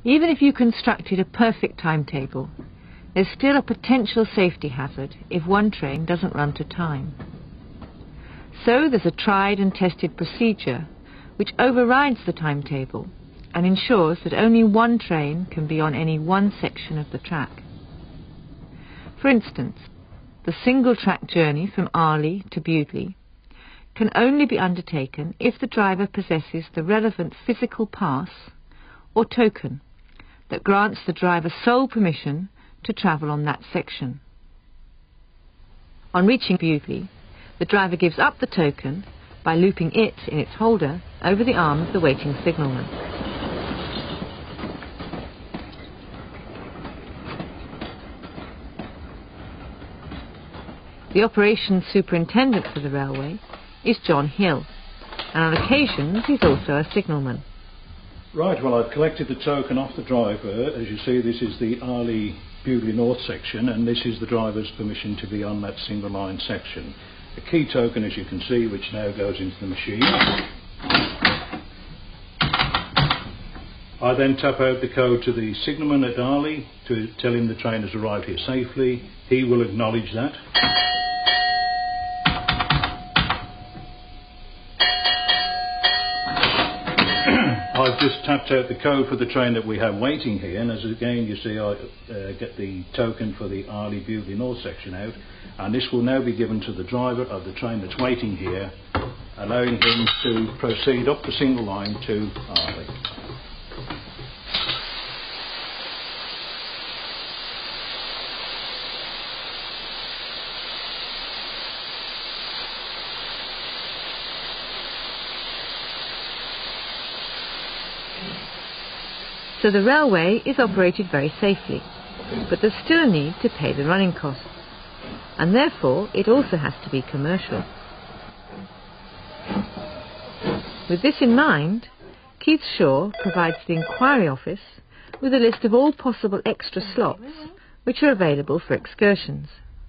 Even if you constructed a perfect timetable, there's still a potential safety hazard if one train doesn't run to time. So there's a tried and tested procedure which overrides the timetable and ensures that only one train can be on any one section of the track. For instance, the single-track journey from Arley to Bewdley can only be undertaken if the driver possesses the relevant physical pass or token that grants the driver sole permission to travel on that section. On reaching Bewdley, the driver gives up the token by looping it in its holder over the arm of the waiting signalman. The operations superintendent for the railway is John Hill, and on occasions he's also a signalman. Right, well, I've collected the token off the driver. As you see, this is the Arley Bewdley North section, and this is the driver's permission to be on that single line section. A key token, as you can see, which now goes into the machine. I then tap out the code to the signalman at Arley to tell him the train has arrived here safely. He will acknowledge that. I've just tapped out the code for the train that we have waiting here, and as again you see, I get the token for the Arley Bewdley North section out, and this will now be given to the driver of the train that's waiting here, allowing him to proceed up the single line to Arley. So the railway is operated very safely, but there's still a need to pay the running costs, and therefore it also has to be commercial. With this in mind, Keith Shaw provides the inquiry office with a list of all possible extra slots which are available for excursions.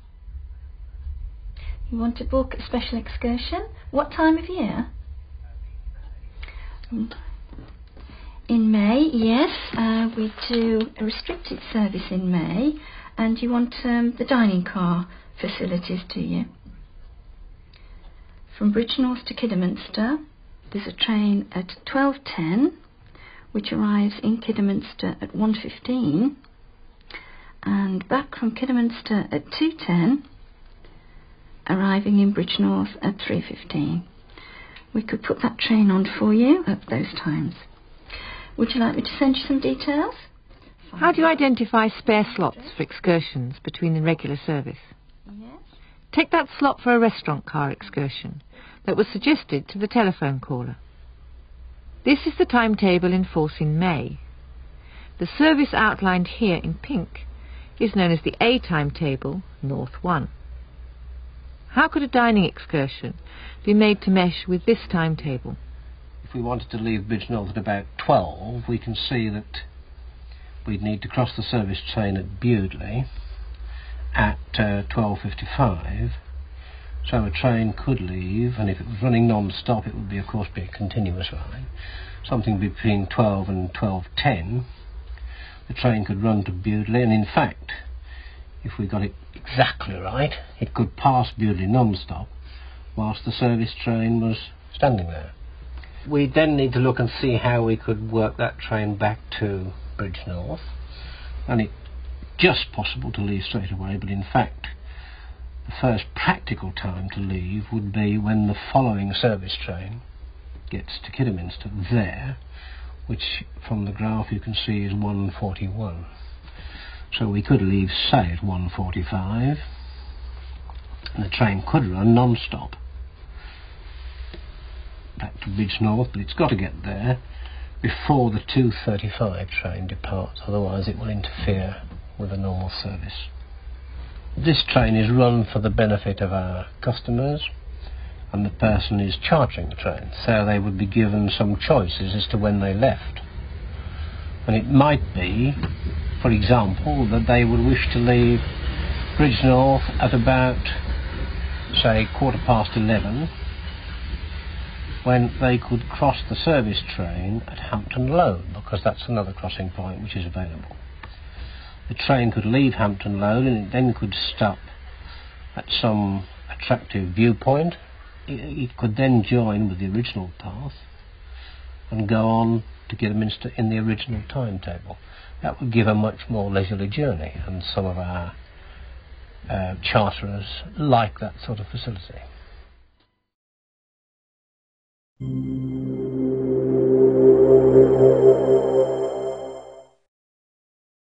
You want to book a special excursion? What time of year? In May, yes, we do a restricted service in May, and you want the dining car facilities, do you? From Bridgnorth to Kidderminster, there's a train at 12:10, which arrives in Kidderminster at 1:15, and back from Kidderminster at 2:10, arriving in Bridgnorth at 3:15. We could put that train on for you at those times. Would you like me to send you some details? How do you identify spare slots for excursions between the regular service? Yes. Take that slot for a restaurant car excursion that was suggested to the telephone caller. This is the timetable in force in May. The service outlined here in pink is known as the A timetable, North 1. How could a dining excursion be made to mesh with this timetable? If we wanted to leave Bridgnorth at about 12, we can see that we'd need to cross the service train at Bewdley at 12:55. So a train could leave, and if it was running non-stop, it would be, of course, be a continuous line. Something between 12 and 12:10, the train could run to Bewdley, and in fact, if we got it exactly right, it could pass Bewdley non-stop whilst the service train was standing there. We then need to look and see how we could work that train back to Bridgnorth, and it's just possible to leave straight away, but in fact the first practical time to leave would be when the following service train gets to Kidderminster there, which from the graph you can see is 1:41. So we could leave, say, at 1:45, and the train could run non-stop back to Bridgnorth, but it's got to get there before the 2:35 train departs, otherwise it will interfere with a normal service. This train is run for the benefit of our customers, and the person is charging the train, so they would be given some choices as to when they left. And it might be, for example, that they would wish to leave Bridgnorth at about, say, 11:15, when they could cross the service train at Hampton Lone, because that's another crossing point which is available. The train could leave Hampton Lone and it then could stop at some attractive viewpoint. It could then join with the original path and go on to Kidderminster in the original timetable. That would give a much more leisurely journey, and some of our charterers like that sort of facility.